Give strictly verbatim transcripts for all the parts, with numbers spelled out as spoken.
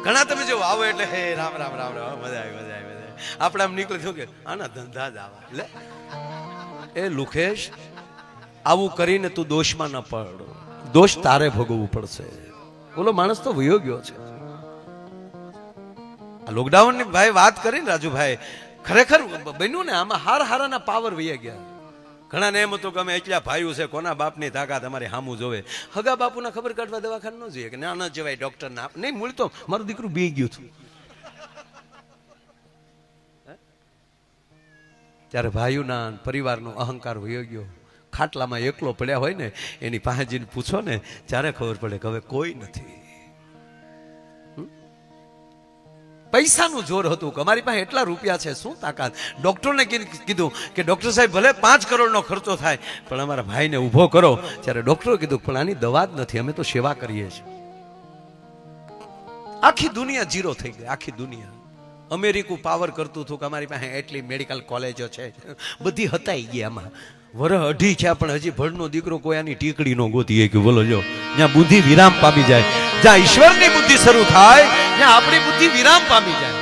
ઘણા તમે જો આવો એટલે હે રામ રામ રામ રામ મજા આવી મજા આવી મજા આવી આપણે આમ નીકળી થયું કે આના ધંધા જ આવા એટલે એ લુખેશ આવું કરીને તું દોષમાં ન પડ, દોષ તારે ભોગવવું પડશે. બોલો માણસ તો વયો ગયો છે. આ લોકડાઉન ની ભાઈ વાત કરીને રાજુભાઈ ખરેખર બન્યું ને આમાં હાર હારાના પાવર વયા ગયા. ઘણા ને એમ હતું કે અમે એટલા ભાઈઓ છે કોના બાપની તાકાત અમારી હામું જોવે. હગા બાપુના ખબર કાઢવા દવાખાને ન જોઈએ કે ના ન જવાય ડોક્ટર ના નહીં મૂળ તો મારું દીકરું બી ગયું હતું. ત્યારે ભાઈઓના પરિવારનો અહંકાર વયો ગયો. ખાટલામાં એકલો પડ્યા હોય ને એની પાસે જઈને પૂછો ને ત્યારે ખબર પડે કે હવે કોઈ નથી. પૈસાનું જોર હતું કે અમારી પાસે એટલા રૂપિયા છે શું તાકાત. ડોક્ટરને કીધું કે ડોક્ટર સાહેબ ભલે પાંચ કરોડનો ખર્ચો થાય પણ અમારા ભાઈને ઊભો કરો. ત્યારે ડોક્ટરે કીધું પણ આની દવા જ નથી, અમે તો સેવા કરીએ છીએ. આખી દુનિયા જીરો થઈ ગઈ. આખી દુનિયા અમેરિકું પાવર કરતું હતું કે અમારી પાસે એટલી મેડિકલ કોલેજો છે, બધી હતાઈ ગઈ. આમાં વરહ અઢી છે પણ હજી ભળનો દીકરો કોઈ આની ટીકડી નો ગોતી કે બોલો જો જ્યાં બુદ્ધિ વિરામ પામી જાય, જ્યાં ઈશ્વરની બુદ્ધિ શરૂ થાય ત્યાં આપણી બુદ્ધિ વિરામ પામી જાય.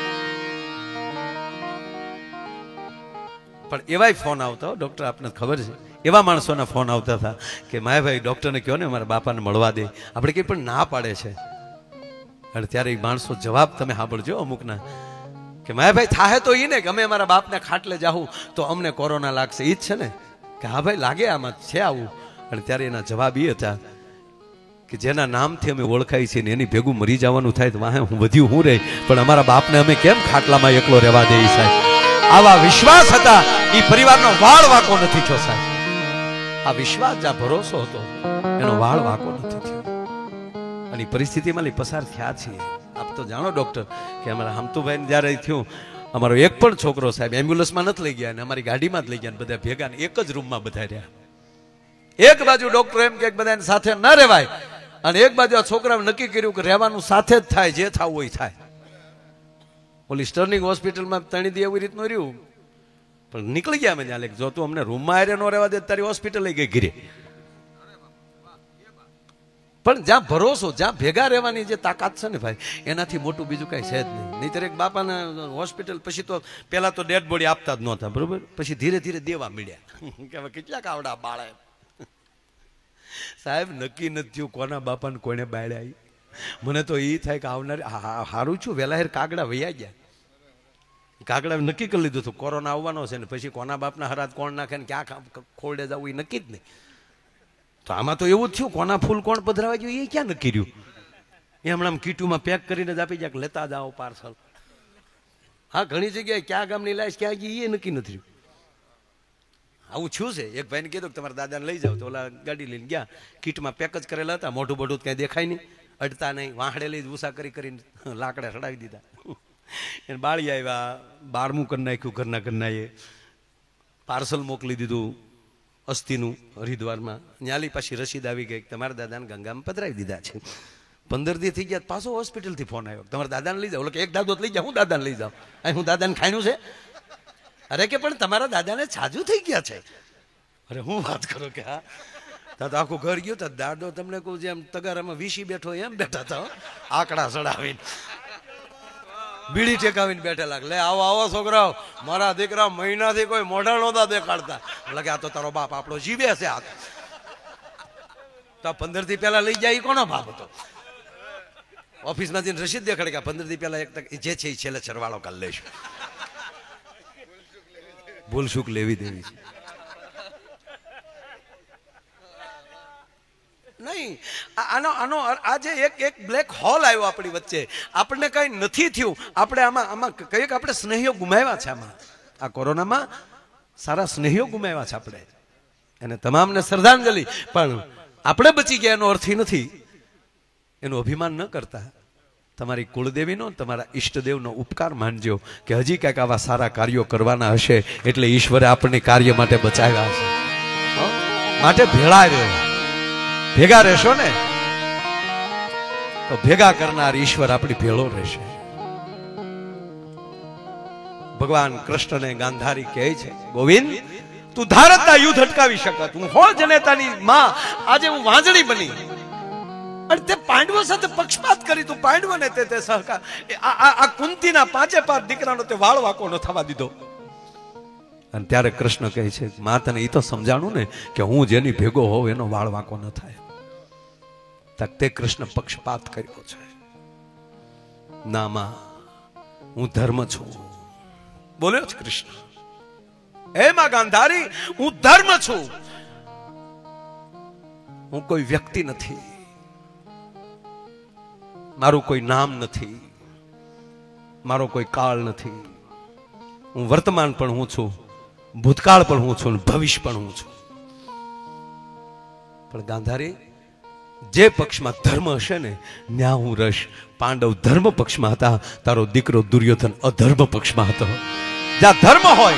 પણ એવાય ફોન આવતા ડોક્ટર આપને ખબર છે એવા માણસોના ફોન આવતા હતા કે માયાભાઈ ડોક્ટરને કહો ને મારા બાપાને મળવા દે. આપણે કંઈ પણ ના પાડે છે. અને ત્યારે એ માણસો જવાબ તમે સાંભળજો અમુકના કે માયાભાઈ થાહે તો ઈ ને કે અમે અમારા બાપને ખાટલે જાહું તો અમને કોરોના લાગશે. ઈ જ છે ને કે હા ભાઈ લાગે આમાં છે આવું. અને ત્યારે એના જવાબ એ હતા કે જેના નામથી અમે ઓળખાય છે ને એની ભેગું મરી જવાનું થાય તો વાહે હું વધ્યું હું રહે પણ અમારા બાપને અમે કેમ ખાટલામાં એકલો રહેવા દે. સાહેબ આવા વિશ્વાસ હતા. એ પરિવારનો વાળ વાકો નથી થયો સાહેબ. આ વિશ્વાસ જ્યાં ભરોસો હતો એનો વાળ વાકો નથી થયો. અને પરિસ્થિતિમાં પસાર થયા છીએ. આપ તો જાણો ડોક્ટર કે અમારા હમતુભાઈ જયારે થયું અમારો એક પણ છોકરો સાહેબ એમ્બ્યુલન્સમાં નથી લઈ ગયા અને અમારી ગાડીમાં જ લઈ ગયા. બધા ભેગા એક જ રૂમમાં બધા રહ્યા. એક બાજુ ડોક્ટર એમ કે બધા સાથે ન રહેવાય અને એક બાજુ આ છોકરાએ નક્કી કર્યું કે રહેવાનું સાથે જ થાય, જે થવું હોય થાય. ઓલી સ્ટર્નિંગ હોસ્પિટલમાં તણી દી એવી રીતનું રહ્યું પણ નીકળી ગયા અમે ત્યાં જો તું અમને રૂમમાં આરે ન રહેવા દે તારી હોસ્પિટલ લઈ ગઈ ઘીરે. પણ જ્યાં ભરોસો જ્યાં ભેગા રહેવાની જે તાકાત છે ને ભાઈ એનાથી મોટું બીજું કઈ છે જ નહીં. નહીતર એક બાપાને હોસ્પિટલ પછી તો પેલા તો ડેડ બોડી આપતા જ નહોતા બરોબર, પછી ધીરે ધીરે દેવા મળ્યા કે હવે કેટલાક આવડા બાળે. સાહેબ નક્કી નથી થયું કોના બાપાને કોઈને બાળ્યા. મને તો એ થાય કે આવનાર હારું છું વહેલા હેર કાગડા વૈયા ગયા. કાગડા નક્કી કરી લીધું હતું કોરોના આવવાનો છે ને પછી કોના બાપના હરાત કોણ નાખે ને ક્યાં ખોરડે જવું એ નક્કી જ નહીં. તો આમાં તો એવું જ થયું કોના ફૂલ કોણ પધરાવા જોઈએ એ ક્યાં નક્કી રહ્યું. એ હમણાં કીટુમાં પેક કરીને જ આપી જાય લેતા જાઓ પાર્સલ. હા ઘણી જગ્યાએ ક્યાં ગામની લાશ ક્યાં ગઈ એ નક્કી નથી રહ્યું. આવું છું છે. એક ભાઈને કીધું કે તમારા દાદાને લઈ જાઓ તો ઓલા ગાડી લઈને ગયા. કીટમાં પેક જ કરેલા હતા, મોઢું બોઢું ક્યાંય દેખાય નહીં, અડતા નહીં, વાહડે લઈ ઉષા કરી કરીને લાકડા ચડાવી દીધા. એને બાળી આવ્યા, બારમું કરી નાખ્યું ઘરના ઘરના. એ પાર્સલ મોકલી દીધું અસ્થિનું હરિદ્વારમાં. ન્યાલી પાછી રસીદ આવી ગઈ તમારા દાદાને ગંગામાં પધરાવી દીધા છે. પંદર દી થઈ ગયા પાછો હોસ્પિટલથી ફોન આવ્યો તમારા દાદાને લઈ જાઓ. એક દાદો લઈ જાઓ, હું દાદાને લઈ જાઉં. અહીં હું દાદાને ખાણ્યું છે. અરે કે પણ તમારા દાદાને છાજુ થઈ ગયા છે. અરે હું વાત કરો કે હા તો આખું ઘર ગયું તો દાદો તમને કહું જેમ તગારામાં વીસી બેઠો એમ બેઠા હતા, આંકડા ચડાવીને બીડી ટેકાવીને બેઠેલા. લે આવો આવો છોકરાઓ, મારા દીકરા મહિનાથી કોઈ મોઢા નહોતા દેખાડતા. લાગે આ તો તારો બાપ આપણો જીવે છે. આ તો પંદર થી પહેલા લઈ જાય કોનો બાપ હતો? ઓફિસમાં જઈને રસીદ દેખાડે કે પંદર થી પહેલા એક જે છે એ છેલ્લે સરવાળો કરી લઈશું. ભૂલ સુખ લેવી દેવી છે નહીં. આનો આનો આજે એક એક બ્લેક હોલ આવ્યો આપણી વચ્ચે. આપણને કઈ નથી થયું. આપણે આમાં આમાં કઈક આપણે સ્નેહીઓ ગુમાવ્યા છે. આમાં આ કોરોનામાં સારા સ્નેહીઓ ગુમાવ્યા છે આપણે. અને તમામને શ્રદ્ધાંજલિ. પણ આપણે બચી ગયા એનો અર્થ નથી. એનું અભિમાન ન કરતા તમારી કુળદેવીનો તમારા ઈષ્ટદેવનો ઉપકાર માનજો કે હજી કંઈક આવા સારા કાર્યો કરવાના હશે એટલે ઈશ્વરે આપણને કાર્ય માટે બચાવ્યા હશે. માટે ભેળા રહ્યો, ભેગા રહેશો ને તો ભેગા કરનાર ઈશ્વર આપણી ભેળો રહેશે. ભગવાન કૃષ્ણને ગાંધારી કહે છે ગોવિંદ તું ધારતના યુદ્ધ અટકાવી શકત. હું હો જનેતાની માં આજે હું વાંજણી બની અને તે પાંડવો સાથે પક્ષપાત કરી, તું પાંડવોને તે તે સહકાર, આ કુંતીના પાંચે પાંચ દીકરાનો તે વાળ વાકો ન થવા દીધો. અને ત્યારે કૃષ્ણ કહે છે, માં તને એ તો સમજાણું ને કે હું જેની ભેગો હોઉં એનો વાળ વાકો ન થાય. તે કૃષ્ણ પક્ષપાત કર્યો છે. ના માં, હું ધર્મ છું, બોલ્યો છે કૃષ્ણ. હે માં ગાંધારી, હું ધર્મ છું, હું કોઈ વ્યક્તિ નથી, મારું કોઈ નામ નથી, મારો કોઈ કાળ નથી. હું વર્તમાન પણ હું છું, ભૂતકાળ પણ હું છું, ભવિષ્ય પણ હું છું. પણ ગાંધારી, જે પક્ષમાં ધર્મ હશે ને ત્યાં હું રહીશ. પાંડવ ધર્મ પક્ષમાં હતા, તારો દીકરો દુર્યોધન અધર્મ પક્ષમાં હતો. જ્યાં ધર્મ હોય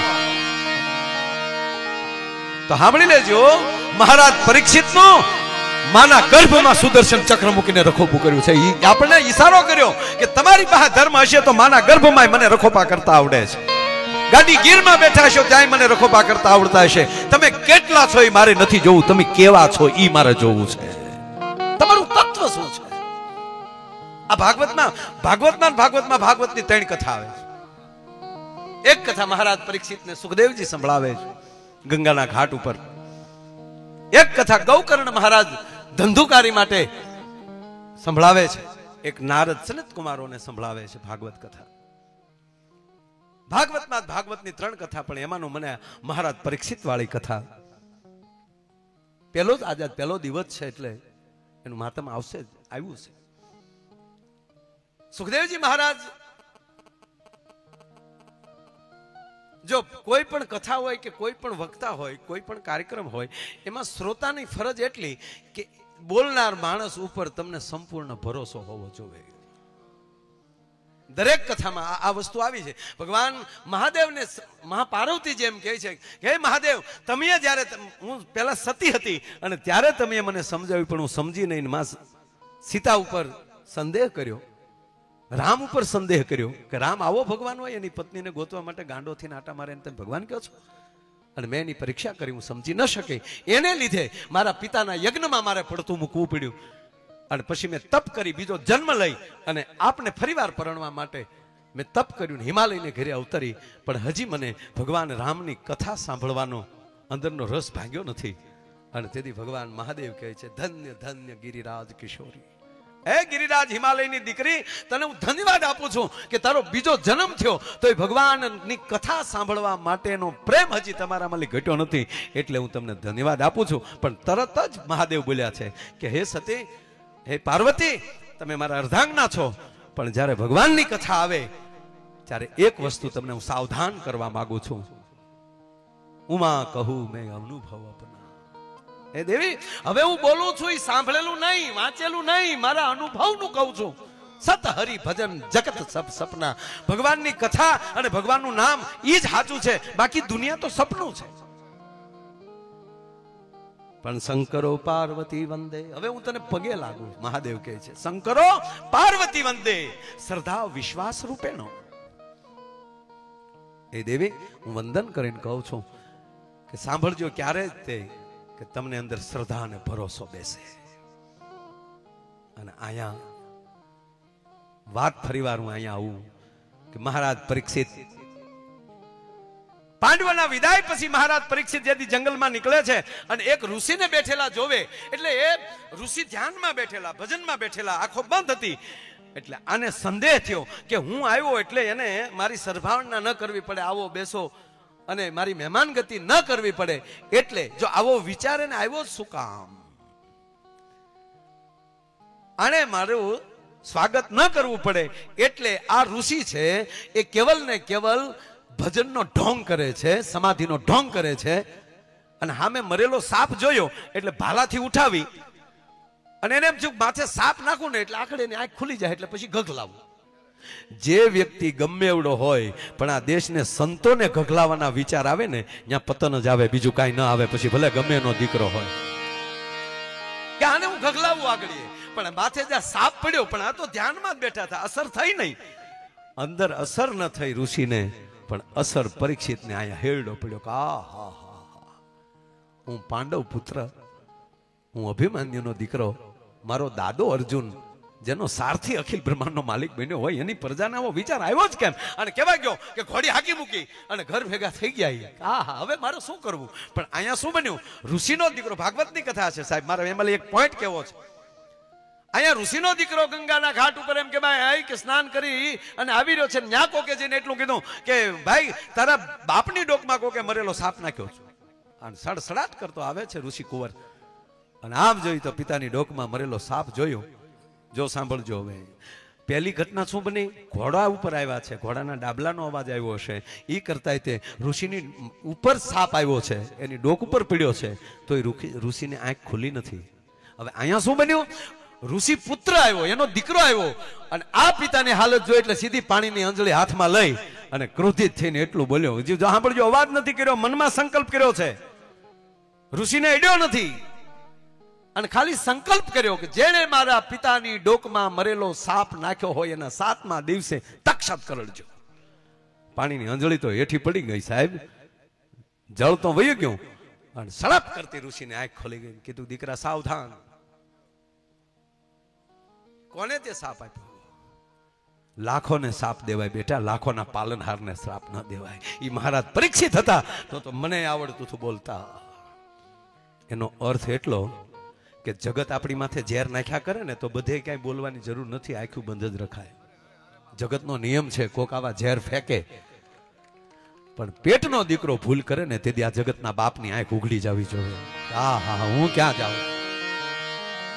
તો સાંભળી લેજો, મહારાજ પરીક્ષિત નું માના ગર્ભમાં સુદર્શન ચક્ર મૂકીને રખોપું કર્યું છે. આપણને ઈશારો કર્યો કે તમારી પાસે ધર્મ હશે તો માના ગર્ભમાં મને રખોપા કરતા આવડે છે. ગાડી ગીરમાં બેઠા છો ત્યાં મને રખોપા કરતા આવડતા હશે. તમે કેટલા છો એ મારે નથી જોવું, તમે કેવા છો એ મારે જોવું છે. તમારું તત્વ શું છે? આ ભાગવતમાં ભાગવતમાં ભાગવતમાં ભાગવતની ત્રણ કથા આવે છે. એક કથા મહારાજ પરીક્ષિતને સુખદેવજી સંભળાવે છે ગંગાના ઘાટ ઉપર. એક કથા ગૌકર્ણ મહારાજ ધંધુકારી માટે સંભળાવે છે. એક નારદ સનત કુમારોને સંભળાવે છે ભાગવત કથા. ભાગવતમાં ભાગવતની ત્રણ કથા, પણ એમાંનું મને મહારાજ પરીક્ષિત વાળી કથા પેલો જ આજે પેલો દિવસ છે એટલે એનું માતમ આવશે જ, આવ્યું છે. સુખદેવજી મહારાજ જો કોઈ પણ કથા હોય કે કોઈ પણ વક્તા હોય, કોઈ પણ કાર્યક્રમ હોય, એમાં શ્રોતાની ફરજ એટલી કે બોલનાર માણસ ઉપર તમને સંપૂર્ણ ભરોસો હોવો જોઈએ. દરેક કથામાં આ વસ્તુ આવી છે. ભગવાન મહાદેવને મહાપાર્વતી જેમ કહે છે, હે મહાદેવ, તમે જ્યારે હું પહેલા સતી હતી અને ત્યારે તમે મને સમજાવ્યું, પણ હું સમજી નહીં. માં સીતા ઉપર સંદેહ કર્યો, રામ ઉપર સંદેહ કર્યો કે રામ આવો ભગવાન હોય, એની પત્નીને ગોતવા માટે ગાંડોથી નાટા મારે તમે ભગવાન કહો છો. અને મેં એની પરીક્ષા કરી, હું સમજી ન શકી. એને લીધે મારા પિતાના યજ્ઞમાં મારે પડતું મૂકવું પડ્યું. અને પછી મેં તપ કરી, બીજો જન્મ લઈ અને આપને ફરીવાર પરણવા માટે મેં તપ કર્યું, હિમાલયને ઘરે અવતરી. પણ હજી મને ભગવાન રામની કથા સાંભળવાનો અંદરનો રસ ભાગ્યો નથી. અને તેથી ભગવાન મહાદેવ કહે છે, ધન્ય ધન્ય ગિરિરાજ કિશોરી. હે ગિરિરાજ, હિમાલયની દીકરી, તને હું ધન્યવાદ આપું છું કે તારો બીજો જન્મ થયો તો એ ભગવાનની કથા સાંભળવા માટેનો પ્રેમ હજી તમારામાં ઘટ્યો નથી, એટલે હું તમને ધન્યવાદ આપું છું. પણ તરત જ મહાદેવ બોલ્યા છે કે હે સતી, હે પાર્વતી, તમે મારા અર્ધાંગના છો, પણ જ્યારે ભગવાનની કથા આવે ત્યારે એક વસ્તુ તમને હું સાવધાન કરવા માંગુ છું. ઉમા કહું મેં અનુભવ અપના. હે દેવી, હવે હું બોલું છું એ સાંભળેલું નહીં, વાંચેલું નહીં, મારા અનુભવનું કહું છું. સત હરિ ભજન જગત સબ સપના. ભગવાનની કથા અને ભગવાનનું નામ એ જ સાચું છે, બાકી દુનિયા તો સપનું છે. પણ શંકરો પાર્વતી વંદે. હવે હું તને પગે લાગુ, મહાદેવ કહે છે, શંકરો પાર્વતી વંદે શ્રદ્ધા વિશ્વાસ રૂપેણો. એ દેવી, હું વંદન કરીને કહું છું કે સાંભળજો ક્યારે તે કે તમને અંદર શ્રદ્ધા અને ભરોસો બેસે. અને અહીંયા વાત ફરીવાર હું અહીંયા આવું કે મહારાજ પરીક્ષિત પાંડવોના વિદાય પછી મહારાજ પરીક્ષિત જેથી જંગલમાં નીકળે છે અને એક ઋષિને બેઠેલા જોવે, એટલે એ ઋષિ ધ્યાનમાં બેઠેલા, ભજનમાં બેઠેલા, આંખો બંધ હતી. એટલે આને સંદેહ થયો કે હું આવ્યો એટલે એને મારી સરભાવના ન કરવી પડે, આવો બેસો અને મારી મહેમાન ગતિ ન કરવી પડે. એટલે જો આવો વિચાર એને આવ્યો શું કામ, આને મારું સ્વાગત ન કરવું પડે. એટલે આ ઋષિ છે એ કેવલ ને કેવલ ભજનનો ઢોંગ કરે છે, સમાધિનો ઢોંગ કરે છે. અને સામે મરેલો સાપ જોયો એટલે ભાલાથી ઉઠાવી અને એને એમ થયું માથે સાપ નાખું ને એટલે આખડે એની આંખ ખુલી જાય, એટલે પછી ગગલાવું. જે વ્યક્તિ ગમે એવડો હોય પણ આ દેશને સંતોને ગગલાવાના વિચાર આવે ને, ત્યાં પતન જ આવે, બીજું કાંઈ ન આવે. પછી ભલે ગમે એનો દીકરો હોય કે આને હું ગગલાવું આગળ, પણ માથે જ્યાં સાપ પડ્યો, પણ આ તો ધ્યાનમાં જ બેઠા હતા, અસર થઈ નહીં. અંદર અસર ન થઈ ઋષિને, પણ અસર પરીક્ષિતને અહીંયા હેરડો પડ્યો કે આ હા હા હા, હું પાંડવ પુત્ર, હું અભિમન્યુનો દીકરો, મારો દાદો અર્જુન જેનો સારથી અખિલ બ્રહ્માંડનો માલિક બન્યો હોય એની પ્રજાને આવો વિચાર આવ્યો જ કેમ? અને કહેવાય ગયો કે ઘોડી હાકી મૂકી અને ઘર ભેગા થઈ ગયા. હા હા, હવે મારે શું કરવું? પણ અહીંયા શું બન્યું? ઋષિનો દીકરો, ભાગવતની કથા છે સાહેબ, મારે એમાં એક પોઈન્ટ કેવો છે. અહીંયા ઋષિનો દીકરો ગંગાના ઘાટ ઉપર એમ કે ભાઈ કે સ્નાન કરી અને આવી રહ્યો છે. ન્યા કોકે જઈને એટલું કીધું કે ભાઈ તારા બાપની ડોકમાં કોકે મરેલો સાપ નાખ્યો છે. અને સડસડાટ કરતો આવે છે ઋષિ કુંવર, અને આમ જોઈ તો પિતાની ડોકમાં મરેલો સાપ જોયો. જો સાંભળજો, હવે પહેલી ઘટના શું બની? ઘોડા ઉપર આવ્યા છે, ઘોડાના ડાબલાનો અવાજ આવ્યો હશે. એ કરતા તે ઋષિની ઉપર સાપ આવ્યો છે, એની ડોક ઉપર પડ્યો છે, તો એ ઋષિની આંખ ખુલી નથી. હવે અહીંયા શું બન્યું? ઋષિ પુત્ર આવ્યો, એનો દીકરો આવ્યો, અને આ પિતાની હાલત જોઈ એટલે સીધી પાણીની અંજળી હાથમાં લઈ અને ક્રોધિત થઈને એટલું બોલ્યો. હજી સાંભળજો, અવાજ નથી કર્યો, મનમાં સંકલ્પ કર્યો છે, ઋષિને અડ્યો નથી, અને ખાલી સંકલ્પ કર્યો કે જેણે મારા પિતાની ડોકમાં મરેલો સાપ નાખ્યો હોય એના સાતમા દિવસે તક્ષત કરડજો. પાણીની અંજળી તો હેઠી પડી ગઈ સાહેબ, જળ તો વયું ગયું, અને સડપ કરતી ઋષિને આંખ ખોલી ગઈ. કીધું દીકરા સાવધાન. કોને તે સાપ આપ્યો? લાખોને સાપ દેવાય બેટા, લાખોના પાલનહારને સાપ ન દેવાય. એ મહારાજ પરીક્ષિત હતા તો તો મને આવડતું હતું બોલતા. એનો અર્થ એટલો કે જગત આપણી માથે ઝેર નાખ્યા કરે ને તો બધે ક્યાંય બોલવાની જરૂર નથી, આખું બંધ જ રખાય. જગતનો નિયમ છે, કોક આવા ઝેર ફેંકે, પણ પેટનો દીકરો ભૂલ કરે ને તેથી આ જગતના બાપની આંખ ઉઘડી જવી જોઈએ. હા હા, હું ક્યાં જાઉં?